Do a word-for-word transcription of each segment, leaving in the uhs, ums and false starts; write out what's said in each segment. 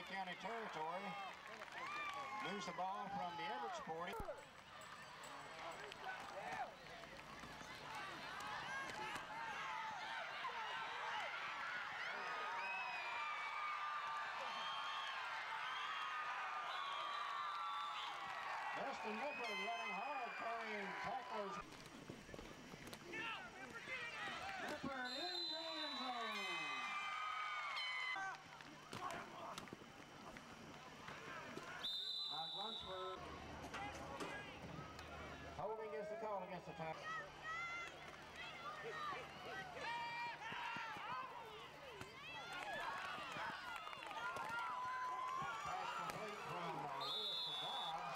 County territory. Moves the ball from the EVARTS forty. Dustin Nipper running hard, carrying tacklers. Nipper in the end zone. Mike Lunsford. Holding is the call against the tackle. Pass complete from Lewis to Dobbs.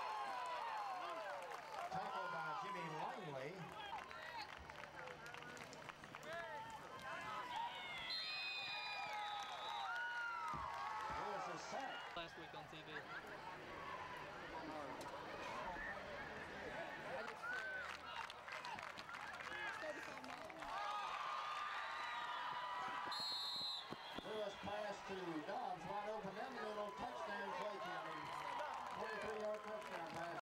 Tackled by Jimmy Langley. Lewis is sacked. Last week on T V. Lewis pass to Dobbs, wide open in the middle, touchdown, Clay County. twenty-three yard touchdown pass.